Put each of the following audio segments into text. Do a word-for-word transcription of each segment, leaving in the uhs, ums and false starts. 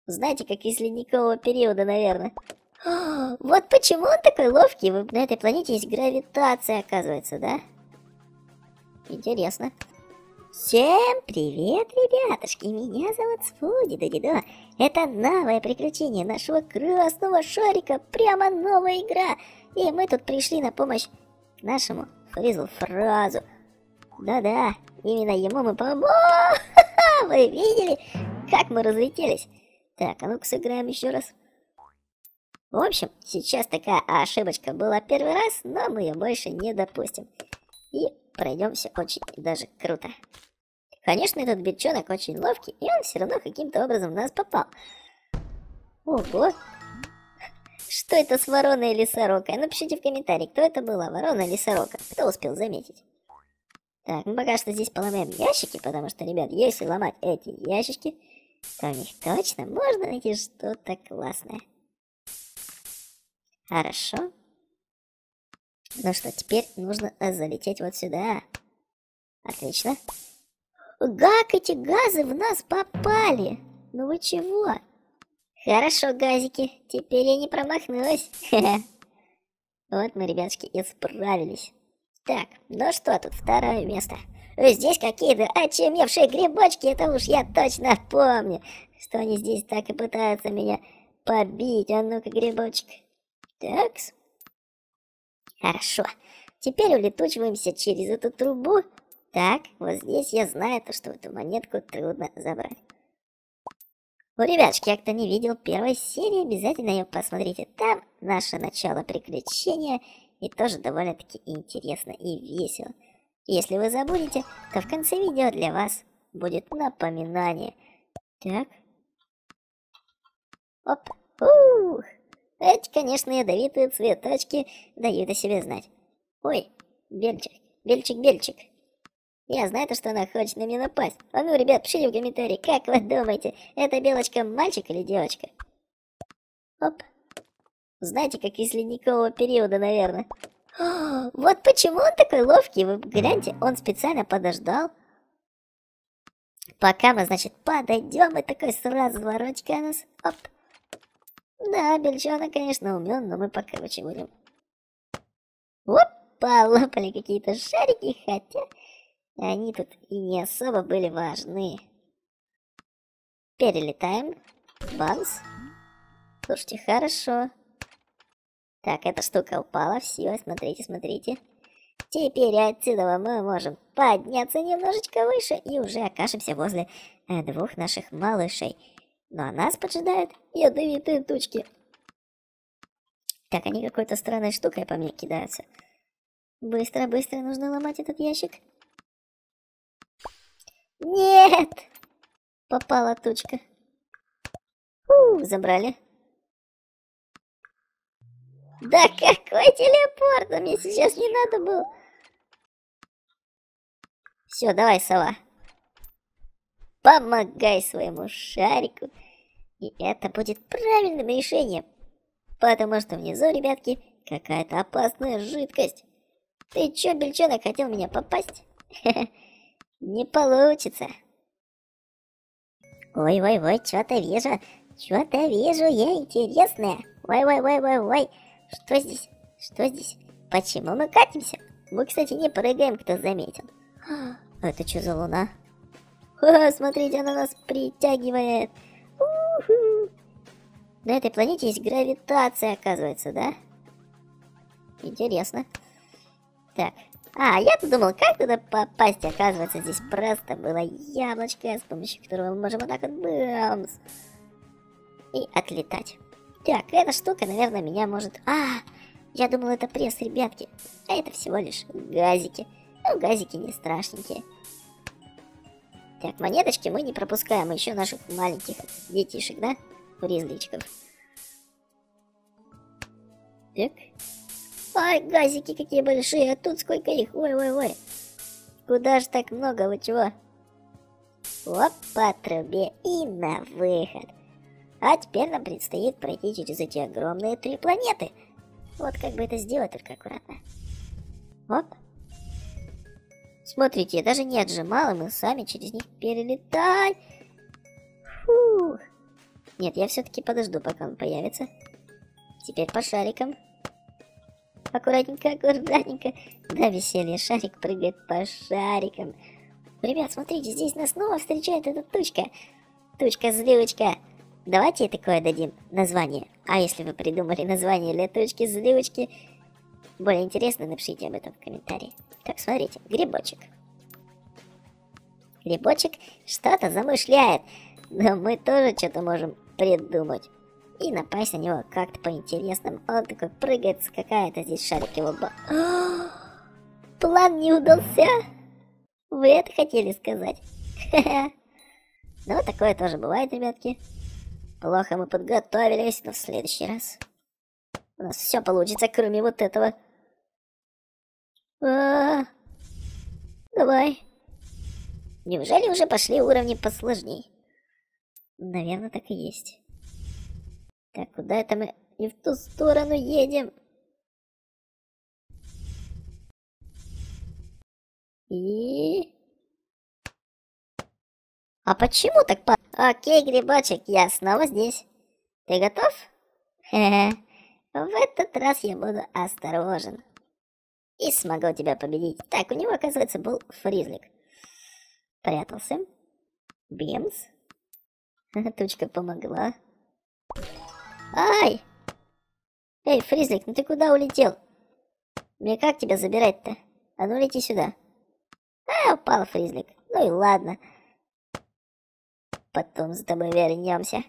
Знаете, как из ледникового периода, наверное. О, вот почему он такой ловкий. На этой планете есть гравитация, оказывается, да? Интересно. Всем привет, ребятушки! Меня зовут Спуди Дудидо. Это новое приключение нашего красного шарика. Прямо новая игра. И мы тут пришли на помощь к нашему Фризл Фразу. Да-да, именно ему мы поможем. Вы видели, как мы разлетелись? Так, а ну-ка сыграем еще раз. В общем, сейчас такая ошибочка была первый раз, но мы ее больше не допустим. И пройдемся очень даже круто. Конечно, этот бельчонок очень ловкий, и он все равно каким-то образом в нас попал. Ого! Что это с вороной или сорокой? Напишите в комментарии, кто это была, ворона или сорока. Кто успел заметить? Так, мы пока что здесь поломаем ящики, потому что, ребят, если ломать эти ящички, то в них точно можно найти что-то классное. Хорошо. Ну что, теперь нужно залететь вот сюда. Отлично. Как эти газы в нас попали? Ну вы чего? Хорошо, газики, теперь я не промахнусь. Вот мы, ребятушки, и справились. Так, ну что тут, второе место. Здесь какие-то очумевшие грибочки, это уж я точно помню, что они здесь так и пытаются меня побить. А ну-ка, грибочек. Такс. Хорошо. Теперь улетучиваемся через эту трубу. Так, вот здесь я знаю, то, что эту монетку трудно забрать. Ну, ребятушки, я кто не видел первой серии, обязательно ее посмотрите. Там наше начало приключения, и тоже довольно-таки интересно и весело. Если вы забудете, то в конце видео для вас будет напоминание. Так. Оп. Ух. Эти, конечно, ядовитые цветочки дают о себе знать. Ой, Бельчик, Бельчик, Бельчик. Я знаю то, что она хочет на меня напасть. А ну, ребят, пишите в комментарии, как вы думаете, эта белочка мальчик или девочка? Оп. Знаете, как из ледникового периода, наверное. О, вот почему он такой ловкий. Вы гляньте, он специально подождал. Пока мы, значит, подойдем, и такой сразу воротика у нас. Оп. Да, бельчонок, конечно, умен, но мы покруче будем. Опа, лопали какие-то шарики, хотя они тут и не особо были важны. Перелетаем. Бамс. Слушайте, хорошо. Так, эта штука упала, все, смотрите, смотрите. Теперь отсюда мы можем подняться немножечко выше и уже окажемся возле э, двух наших малышей. Ну а нас поджидают ядовитые тучки. Так, они какой-то странной штукой по мне кидаются. Быстро, быстро нужно ломать этот ящик. Нет! Попала тучка. Фу, забрали. Да какой телепорт? А мне сейчас не надо было. Все, давай, сова. Помогай своему шарику. И это будет правильным решением. Потому что внизу, ребятки, какая-то опасная жидкость. Ты чё, бельчонок, хотел меня попасть? Не получится. Ой-ой-ой, что-то вижу. Что-то вижу я интересное. Ой-ой-ой-ой-ой. Что здесь? Что здесь? Почему мы катимся? Мы, кстати, не прыгаем, кто заметил. А это что за луна? О, смотрите, она нас притягивает. У-ху. На этой планете есть гравитация, оказывается, да? Интересно. Так. А, я-то думал, как туда попасть. Оказывается, здесь просто было яблочко, с помощью которого мы можем вот так вот бамс. И отлетать. Так, эта штука, наверное, меня может... А, я думал, это пресс, ребятки. А это всего лишь газики. Ну, газики не страшненькие. Так, монеточки мы не пропускаем. Еще наших маленьких детишек, да? Фризличков. Так. Ай, газики какие большие. А тут сколько их? Ой-ой-ой. Куда же так много? Вы чего? Оп, по трубе и на выход. А теперь нам предстоит пройти через эти огромные три планеты. Вот как бы это сделать, только аккуратно. Оп. Смотрите, я даже не отжимал, и мы сами через них перелетаем. Фух. Нет, я все-таки подожду, пока он появится. Теперь по шарикам. Аккуратненько, аккуратненько. Да, веселье, шарик прыгает по шарикам. Ребят, смотрите, здесь нас снова встречает эта тучка. Тучка-зливочка. Давайте ей такое дадим название. А если вы придумали название для тучки-зливочки, более интересно, напишите об этом в комментарии. Так, смотрите, грибочек. Грибочек что-то замышляет, но мы тоже что-то можем придумать. И напасть на него как-то по-интересному. Он такой прыгает, скакает, а здесь шарик его... Ба... План не удался! Вы это хотели сказать? Ну, такое тоже бывает, ребятки. Плохо мы подготовились, но в следующий раз у нас все получится, кроме вот этого. А, давай. Неужели уже пошли уровни посложней? Наверное, так и есть. Так, куда это мы не в ту сторону едем? И... А почему так по... Окей, грибочек, я снова здесь. Ты готов? Хе-хе. В этот раз я буду осторожен. И смогу тебя победить. Так, у него, оказывается, был фризлик. Прятался. Бемс. Тучка помогла. Ай! Эй, фризлик, ну ты куда улетел? Мне как тебя забирать-то? А ну лети сюда. А, упал фризлик. Ну и ладно. Потом с тобой вернемся.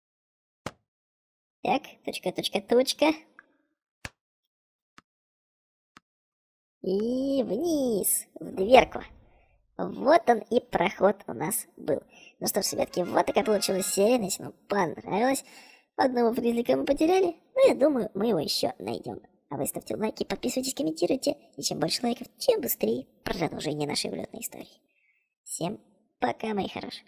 Так, точка, точка, точка. И вниз, в дверку. Вот он и проход у нас был. Ну что ж, ребятки, вот такая получилась серия. Если вам понравилось, одного фризлика мы потеряли. Но я думаю, мы его еще найдем. А вы ставьте лайки, подписывайтесь, комментируйте. И чем больше лайков, тем быстрее продолжение нашей улетной истории. Всем пока, мои хорошие.